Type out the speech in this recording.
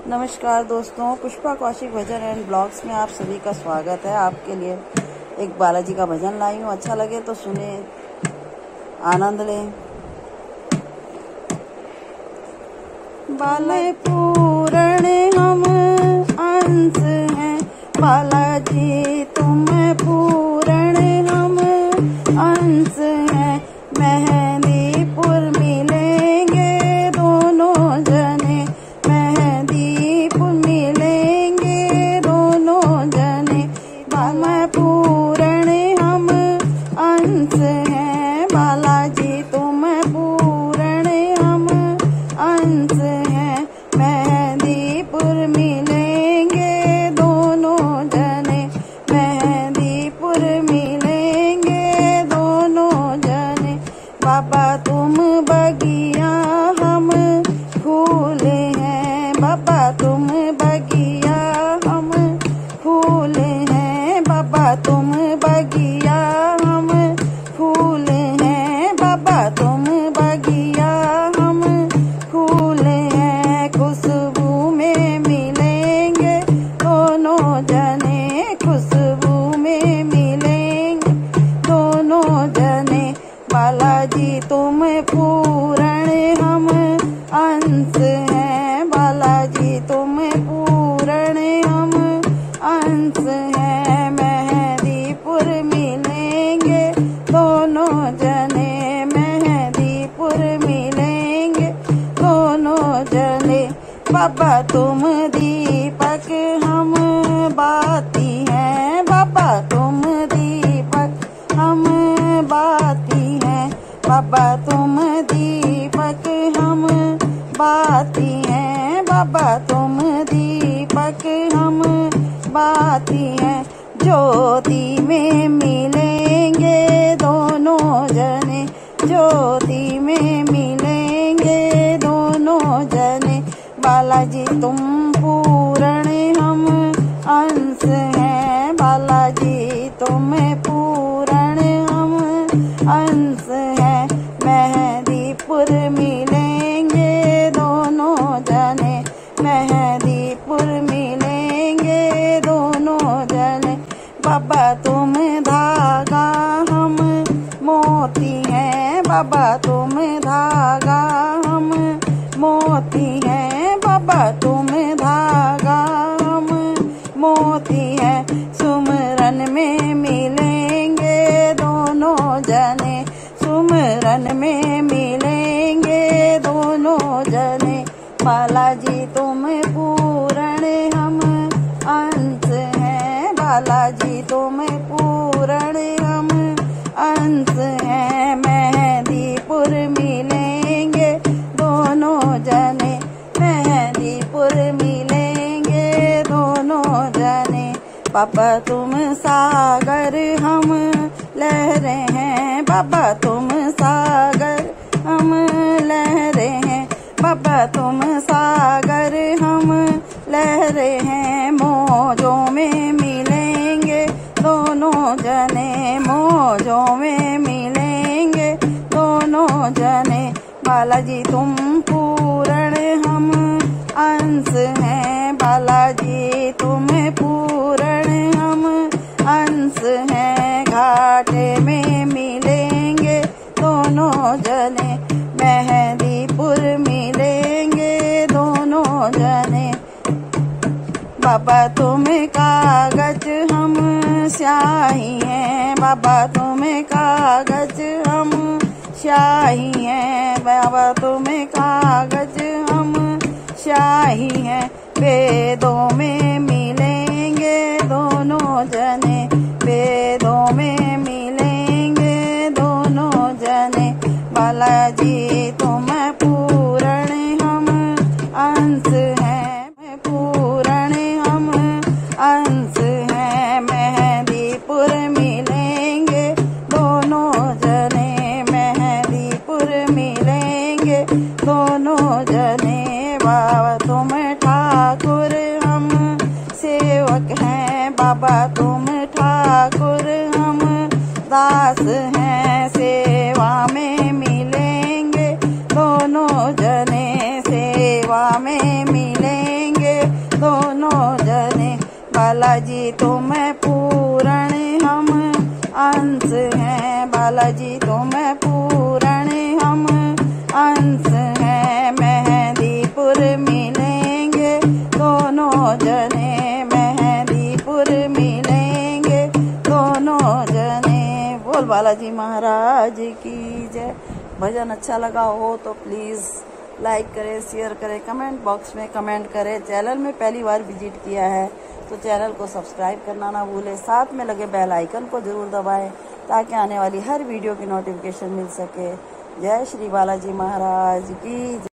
नमस्कार दोस्तों, Pushpa Kaushik Bhajan and blogs में आप सभी का स्वागत है। आपके लिए एक बालाजी का भजन लाई हूँ। अच्छा लगे तो सुने, आनंद लें। बाला पूरण हम अंश हैं, बालाजी तुम पूरण हम अंश हैं। मेहंदीपुर मिलेंगे दोनों जने, मेहंदीपुर मिलेंगे दोनों जने। बाला पूरण हम अंश हैं, बालाजी तुम पूरण हम अंश हैं। मेहंदीपुर मिलेंगे दोनों जने, मेहंदीपुर मिलेंगे दोनों जने। बाबा तुम बगिया हम फूल हैं, बाबा तुम बगिया हम फूल हैं। बाबा तुम बगिया हम फूल हैं, बाबा तुम बगिया हम फूल हैं। खुशबू में मिलेंगे दोनों जने, खुशबू में मिलेंगे दोनों जने। बालाजी तुम पूरण हम अंश हैं, बालाजी तुम पूरण हम अंश हैं। मेहंदीपुर मिलेंगे दोनों जने, मेहंदीपुर मिलेंगे दोनों जने। बाबा तुम दीपक हम बाती हैं, बाबा तुम दीपक हम बाती हैं। बाबा तुम दीपक हम बाती हैं, बाबा तुम दीपक हम बाती हैं। ज्योति में मिलेंगे दोनों जने, ज्योति में मिलेंगे दोनों जने। बालाजी तुम पूरण हम अंश हैं, बालाजी तुम पूरण हम अंश हैं। मेहंदीपुर मिलेंगे दोनों जने, मेहंदीपुर मिलेंगे दोनों जने। बाबा तुम धागा हम मोती हैं, बाबा तुम धागा हम मोती हैं। बाबा तुम धागा हम मोती हैं। सुमरन में मिलेंगे दोनों जने, सुमरन में मिलेंगे दोनों जने। बालाजी तुम पूरण हम अंश हैं, बालाजी तुम पूरण हम अंश हैं। मेहंदीपुर मिलेंगे दोनों जने, मेहंदीपुर मिलेंगे दोनों जने। बाबा तुम सागर हम लहरें हैं, बाबा तुम सागर हम लहरें हैं। बाबा तुम सागर हम लहरें हैं। मौजों में मिलेंगे दोनों जने, मौजों में मिलेंगे दोनों जने। बालाजी तुम पूरण हम अंश हैं, बालाजी तुम पूरण हम अंश हैं। घाटे में मिलेंगे दोनों जने, मेहंदीपुर मिलेंगे दोनों जने। बाबा तुम कागज हम स्याही हैं, बाबा तुम कागज हम स्याही हैं। बाबा तुम कागज हम स्याही हैं। वेदों में मिलेंगे दोनों जने, वेदों में मिलेंगे दोनों जने। बालाजी तुम पूरण हम अंश हैं, पूरण हम अंश हैं। मेहंदीपुर मिलेंगे दोनों जने, मेहंदीपुर मिलेंगे दोनों जने। बाबा तुम ठाकुर हम सेवक हैं, बाबा तुम ठाकुर हम दास हैं। सेवा में मिलेंगे दोनों जने, सेवा में मिलेंगे बालाजी तुम पूर्ण हम अंश हैं, बालाजी तुम पूर्ण हम अंश हैं। मेहंदीपुर मिलेंगे दोनों जने, मेहंदीपुर मिलेंगे दोनों जने। बोल बालाजी महाराज की जय। भजन अच्छा लगा हो तो प्लीज़ लाइक करें, शेयर करें, कमेंट बॉक्स में कमेंट करें। चैनल में पहली बार विजिट किया है तो चैनल को सब्सक्राइब करना ना भूलें। साथ में लगे बेल आइकन को ज़रूर दबाएं ताकि आने वाली हर वीडियो की नोटिफिकेशन मिल सके। जय श्री बालाजी महाराज की।